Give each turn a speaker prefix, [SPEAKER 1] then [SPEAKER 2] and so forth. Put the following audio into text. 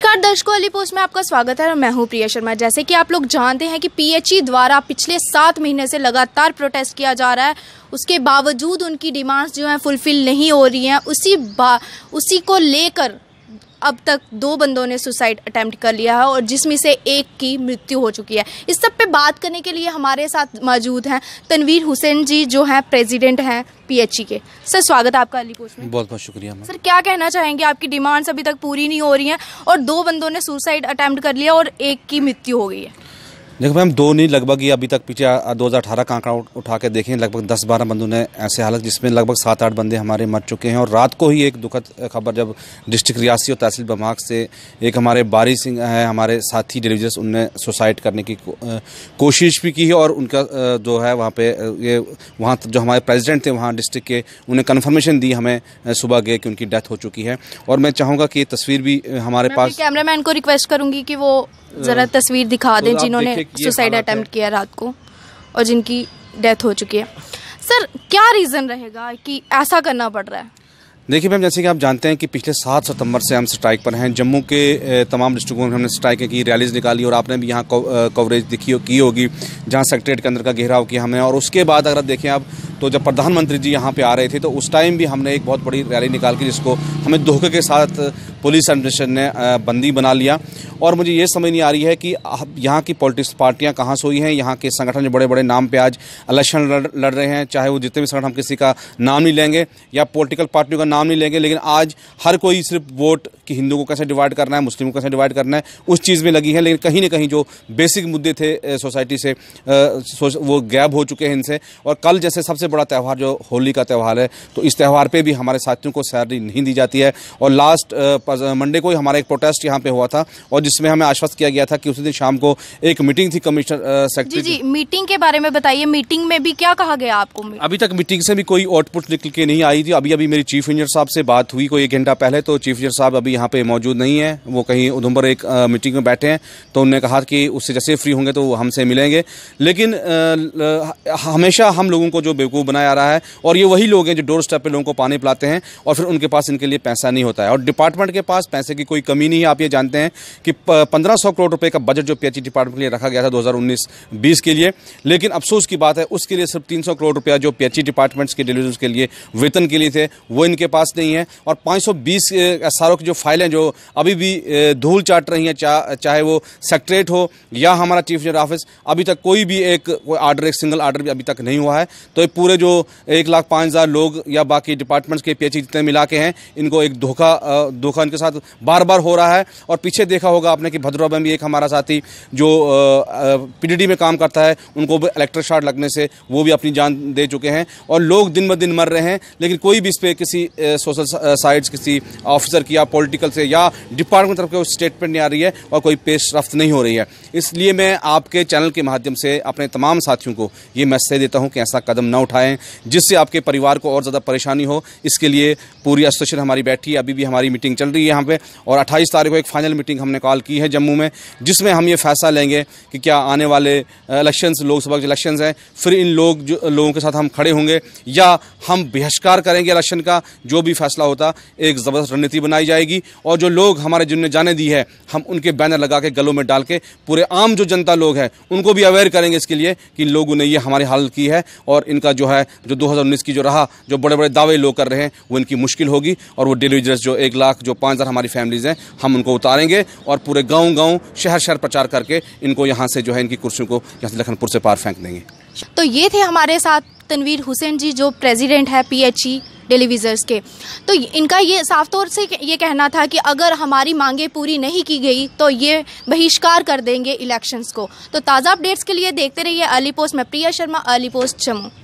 [SPEAKER 1] नमस्कार दर्शकों, अली पोस्ट में आपका स्वागत है और मैं हूं प्रिया शर्मा। जैसे कि आप लोग जानते हैं कि पीएचई द्वारा पिछले 7 महीने से लगातार प्रोटेस्ट किया जा रहा है, उसके बावजूद उनकी डिमांड्स जो हैं फुलफिल नहीं हो रही हैं। उसी को लेकर अब तक 2 बंदों ने सुसाइड अटेम्प्ट कर लिया है और जिसमें से एक की मृत्यु हो चुकी है। इस सब पे बात करने के लिए हमारे साथ मौजूद हैं तनवीर हुसैन जी, जो हैं प्रेसिडेंट हैं पीएचई के। सर, स्वागत है आपका अली पोस्ट में।
[SPEAKER 2] बहुत बहुत शुक्रिया।
[SPEAKER 1] सर, क्या कहना चाहेंगे? आपकी डिमांड्स अभी तक पूरी नहीं हो रही हैं और 2 बंदों ने सुसाइड अटेम्प्ट कर लिया और एक की मृत्यु हो गई है।
[SPEAKER 2] देखो मैम, 2 नहीं, लगभग ये अभी तक पीछे 2018 का आंकड़ा उठा के देखें, लगभग 10-12 बंदों ने ऐसे हालत जिसमें लगभग 7-8 बंदे हमारे मर चुके हैं। और रात को ही एक दुखद खबर जब डिस्ट्रिक्ट रियासी और तहसील बमाक से एक हमारे बारी सिंह है, हमारे साथी डिलीवर्स, उनने सुसाइड करने की कोशिश भी की है। और उनका जो है वहाँ पे वहाँ जो हमारे प्रेसिडेंट थे वहाँ डिस्ट्रिक्ट के, उन्हें कन्फर्मेशन दी हमें सुबह गए कि उनकी डेथ हो चुकी है। और मैं चाहूँगा कि ये तस्वीर भी हमारे पास,
[SPEAKER 1] कैमरामैन को रिक्वेस्ट करूँगी कि वो जरा तस्वीर दिखा दें जिन्होंने सुसाइड अटेम्प्ट किया रात को और जिनकी डेथ हो चुकी है। सर, क्या रीज़न रहेगा कि ऐसा करना पड़ रहा है?
[SPEAKER 2] देखिए मैम, जैसे कि आप जानते हैं कि पिछले 7 सितंबर से हम स्ट्राइक पर हैं। जम्मू के तमाम डिस्ट्रिक्टों में हमने स्ट्राइक की, रैलीज निकाली और आपने भी यहाँ कवरेज की होगी, जहाँ सेक्रेटरीट के अंदर का घेराव किया हमने। और उसके बाद अगर देखें आप, तो जब प्रधानमंत्री जी यहाँ पे आ रहे थे तो उस टाइम भी हमने एक बहुत बड़ी रैली निकाल के जिसको हमें धोखे के साथ पुलिस एडमिनिस्ट्रेशन ने बंदी बना लिया। और मुझे ये समझ नहीं आ रही है कि यहाँ की पॉलिटिक्स पार्टियाँ कहाँ सोई हैं। यहाँ के संगठन जो बड़े बड़े नाम पे आज इलेक्शन लड़ रहे हैं, चाहे वो जितने भी संगठन, हम किसी का नाम नहीं लेंगे या पॉलिटिकल पार्टियों का नाम नहीं लेंगे, लेकिन आज हर कोई सिर्फ वोट कि हिंदू को कैसे डिवाइड करना है, मुस्लिम को कैसे डिवाइड करना है, उस चीज़ में लगी है। लेकिन कहीं ना कहीं जो बेसिक मुद्दे थे सोसाइटी से वो गैप हो चुके हैं इनसे। और कल जैसे सबसे बड़ा त्यौहार जो होली का त्यौहार है, तो इस त्यौहार पे भी हमारे साथियों को सैलरी नहीं दी जाती है। और लास्ट मंडे को ही हमारा एक प्रोटेस्ट यहाँ पे हुआ था और जिसमें हमें आश्वस्त किया गया था कि उसी दिन शाम को एक मीटिंग थी कमिश्नर सेक्रेटरी।
[SPEAKER 1] जी, मीटिंग के बारे में बताइए। मीटिंग में भी क्या कहा गया आपको?
[SPEAKER 2] अभी तक मीटिंग से भी कोई आउटपुट निकल के नहीं आई थी। अभी मेरी चीफ इंजीनियर साहब से बात हुई कोई 1 घंटा पहले, तो चीफ इंजीनियर साहब अभी यहाँ पे मौजूद नहीं है, वो कहीं उधमपुर एक मीटिंग में बैठे हैं। तो उन्होंने कहा कि उससे जैसे फ्री होंगे तो वो हमसे मिलेंगे। लेकिन हमेशा हम लोगों को जो बेवकूफ़ बनाया जा रहा है, और ये वही लोग हैं जो डोर स्टेप पे लोगों को पानी पिलाते हैं और फिर उनके पास इनके लिए पैसा नहीं होता है। और डिपार्टमेंट के पास पैसे की कोई कमी नहीं है। आप ये जानते हैं कि 1500 करोड़ रुपए का बजट जो पीएचई डिपार्टमेंट के लिए रखा गया था 2019-20 के लिए, लेकिन अफसोस की बात है उसके लिए सिर्फ 300 करोड़ रुपया जो पीएचई डिपार्टमेंट्स के डिलीवर्स के लिए वेतन के लिए थे, वो इनके पास नहीं है। और 520 एसआरओ की जो फाइलें जो अभी भी धूल चाट रही हैं, चाहे वो सेक्रेटरीट हो या हमारा चीफ इंजीनियर ऑफिस, अभी तक कोई आर्डर, एक सिंगल आर्डर भी अभी तक नहीं हुआ है। तो ये पूरे जो 1,05,000 लोग या बाकी डिपार्टमेंट्स के पीएचई जितने मिला के हैं, इनको एक धोखा इनके साथ बार बार हो रहा है। और पीछे देखा होगा आपने कि भद्रवाह में भी एक हमारा साथी जो पीडीडी में काम करता है, उनको भी इलेक्ट्रिक शॉट लगने से वो भी अपनी जान दे चुके हैं। और लोग दिन ब दिन मर रहे हैं, लेकिन कोई भी इस पर किसी सोशल साइड्स, किसी ऑफिसर की या पॉलिटिकल से या डिपार्टमेंट तरफ से स्टेटमेंट नहीं आ रही है और कोई पेश रफ्त नहीं हो रही है। इसलिए मैं आपके चैनल के माध्यम से अपने तमाम साथियों को ये मैसेज देता हूँ कि ऐसा कदम न उठाएं जिससे आपके परिवार को और ज़्यादा परेशानी हो। इसके लिए पूरी एसोसिएशन हमारी बैठी है, अभी भी हमारी मीटिंग चल रही है यहाँ पे। और 28 तारीख को एक फाइनल मीटिंग हमने कॉल की है जम्मू में, जिसमें हम ये फैसला लेंगे कि क्या आने वाले इलेक्शंस, लोकसभा के इलेक्शंस हैं, फिर इन लोगों के साथ हम खड़े होंगे या हम बहिष्कार करेंगे इलेक्शन का। जो भी फैसला होता, एक ज़बरदस्त रणनीति बनाई जाएगी और जो लोग हमारे जिन्होंने जाने दी है, हम उनके बैनर लगा के गलों में डाल के पूरे आम जो जनता लोग हैं उनको भी अवेयर करेंगे इसके लिए कि इन लोगों ने ये हमारी हालत की है। और इनका जो है, जो 2019 की जो बड़े बड़े दावे लोग कर रहे हैं, वो इनकी मुश्किल होगी। और वो डिलीवर्स जो 1 लाख, जो 5,000 हमारी फैमिलीज़ हैं, हम उनको उतारेंगे और पूरे गाँव शहर प्रचार करके इनको यहाँ से जो है, इनकी कुर्सियों को यहाँ से लखनपुर से पार फेंक देंगे।
[SPEAKER 1] तो ये थे हमारे साथ तनवीर हुसैन जी, जो प्रेसिडेंट है पीएचई डिलीवर्स के। तो इनका ये साफ तौर से ये कहना था कि अगर हमारी मांगे पूरी नहीं की गई तो ये बहिष्कार कर देंगे इलेक्शंस को। तो ताज़ा अपडेट्स के लिए देखते रहिए अली पोस्ट में। प्रिया शर्मा, अली पोस्ट, जम्मू।